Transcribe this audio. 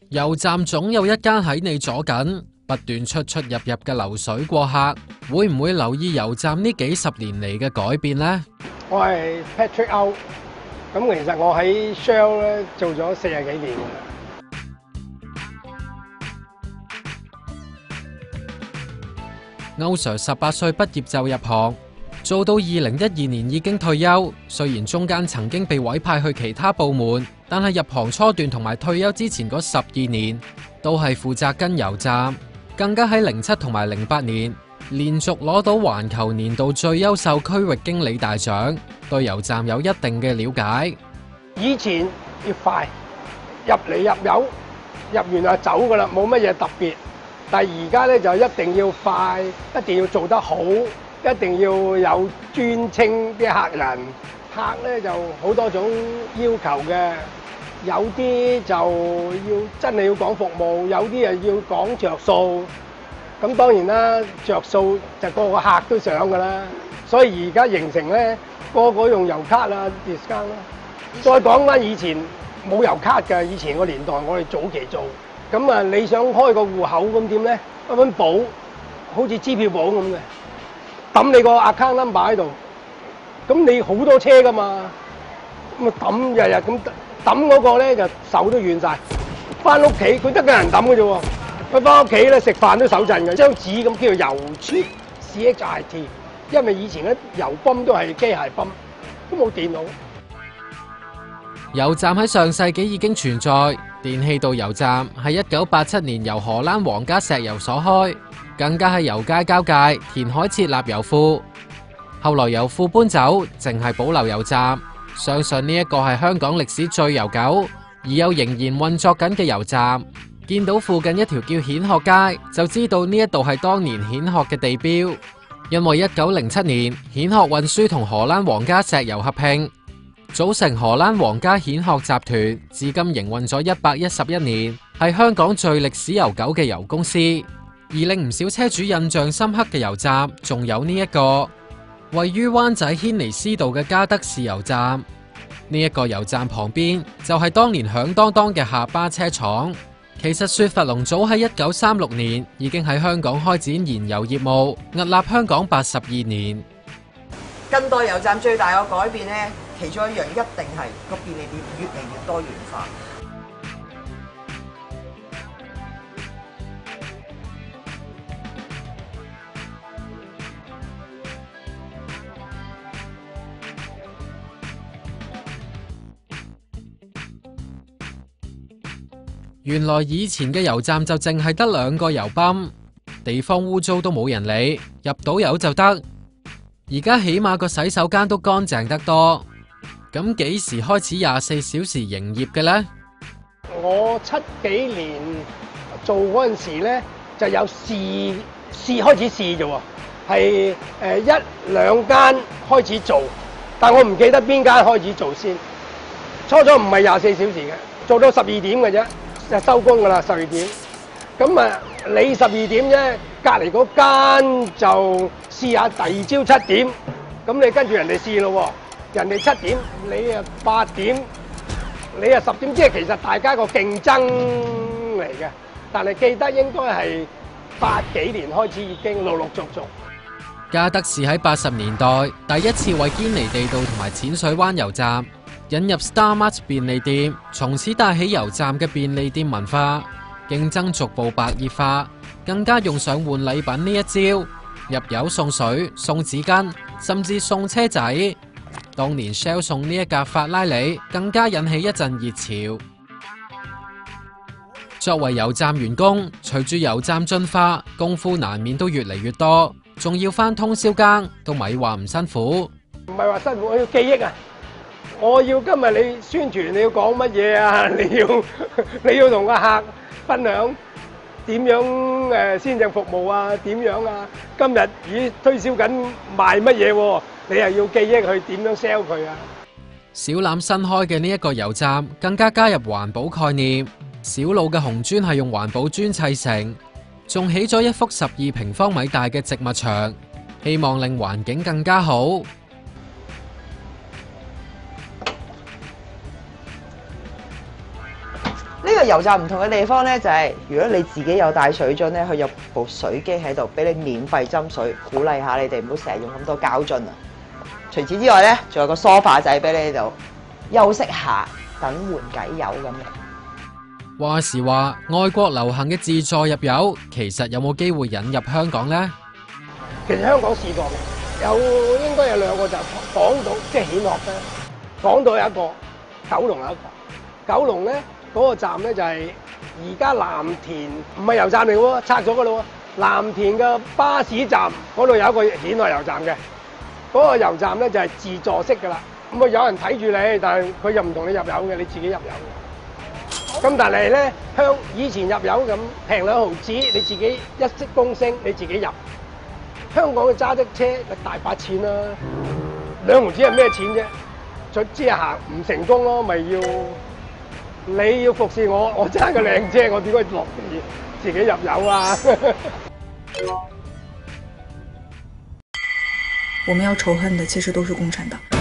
油站總有一間喺你左近，不斷出出入入嘅流水過客，會唔會留意油站呢幾十年嚟嘅改變呢？ 我係 Patrick Out， 咁其實我喺 Shell 咧做咗40幾年㗎啦。 歐 Sir 18歲畢業就入行，做到2012年已經退休。雖然中間曾經被委派去其他部門，但係入行初段同埋退休之前嗰12年，都係負責跟油站。更加喺07同埋08年，連續攞到環球年度最優秀區域經理大獎，對油站有一定嘅了解。 以前要快，入嚟入油，入完就走㗎啦，冇乜嘢特別。但係而家咧就一定要快，一定要做得好，一定要有專稱啲客人。客咧就好多種要求嘅，有啲就要真係要講服務，有啲又要講着數。咁當然啦，着數就個個客都想㗎啦。所以而家形成咧，個個用油卡啊 discount 啦。再講翻以前冇油卡㗎，以前個年代我哋早期做。咁啊，你想開個戶口咁點咧？一本簿，好似支票簿咁嘅，揼你個 account number 喺度。咁你好多車噶嘛，咁啊揼日日咁揼嗰個咧就手都軟晒。翻屋企佢得個人揼嘅啫喎，佢翻屋企咧食飯都手震嘅。張紙咁叫做油啜 CHIT， 因為以前咧油泵都係機械泵，都冇電腦。 油站喺上世紀已經存在，電氣道油站係1987年由荷蘭皇家石油所開，更加喺油街交界填海設立油庫。後來油庫搬走，淨係保留油站。相信呢一個係香港歷史最悠久而又仍然運作緊嘅油站。見到附近一條叫蜆殼街，就知道呢一度係當年蜆殼嘅地標，因為1907年蜆殼運輸同荷蘭皇家石油合併，組成荷蘭皇家蜆殼集團，至今營運咗111年，係香港最歷史悠久嘅油公司。而令唔少車主印象深刻嘅油站，仲有呢一個位於灣仔軒尼詩道嘅嘉德士油站。呢一個油站旁邊就係當年響當當嘅下巴車廠。其實雪佛龍早喺1936年已經喺香港開展燃油業務，屹立香港82年。 近代油站最大嘅改變呢，其中一樣一定係個便利店越嚟越多元化。 原來以前嘅油站就淨係得2個油泵，地方污糟都冇人理，入到油就得。而家起碼個洗手間都乾淨得多。咁幾時開始24小時營業嘅呢？ 我7幾年做嗰陣時咧，就有試開始試啫喎，係1、2間開始做，但我唔記得邊間開始做先。初唔係24小時嘅，做到12點嘅啫。就收工噶啦，12點。咁啊，你12點啫，隔離嗰間就試下第二朝7點。咁你跟住人哋試咯喎，人哋7點，你啊8點，你啊10點，即係其實大家個競爭嚟嘅。但係記得應該係80幾年開始已經陸陸續續。 嘉德士喺80年代第一次為堅尼地道同埋淺水灣油站引入 Star Mart 便利店，從此帶起油站嘅便利店文化，競爭逐步白熱化，更加用上換禮品呢一招，入油送水、送紙巾，甚至送車仔。當年 Shell 送呢一架法拉利，更加引起一陣熱潮。作為油站員工，隨住油站進化，功夫難免都越嚟越多，仲要返通宵更，都咪話唔辛苦。 唔係話辛苦，我要記憶啊！我要今日你宣傳，你要講乜嘢啊？你要同個客分享點樣先進服務啊？點樣啊？今日咦推銷緊賣乜嘢喎？你又要記憶去點樣 sell 佢啊？ 小欖新開嘅呢一個油站更加加入環保概念，小路嘅紅磚係用環保磚砌成，仲起咗一幅12平方米大嘅植物牆，希望令環境更加好。 呢個油站唔同嘅地方咧，就係、如果你自己有帶水樽咧，佢有部水機喺度，俾你免費斟水，鼓勵下你哋唔好成日用咁多膠樽啊！除此之外咧，仲有個梳化仔俾你喺度休息下，等緩解油咁嘅。 話時話，外國流行嘅自助入油，其實有冇機會引入香港呢？ 其實香港試過嘅，應該有兩個就港島，即係顯學咧。港島有一個，九龍有一個。九龍咧嗰個站咧就係而家藍田唔係油站嚟嘅喎，拆咗嘅咯喎。藍田嘅巴士站嗰度有一個顯學油站嘅，嗰個油站咧就係自助式㗎啦。咁啊有人睇住你，但係佢又唔同你入油嘅，你自己入油嘅。咁但係咧以前入油咁平2毫子，你自己一息公升你自己入。香港嘅揸的車大把錢啦，2毫子係咩錢啫？總之行唔成功咯，咪你要服侍我，我揸個靚車，我點解落地自己入油啊？ 我們要仇恨的其實都是共產黨。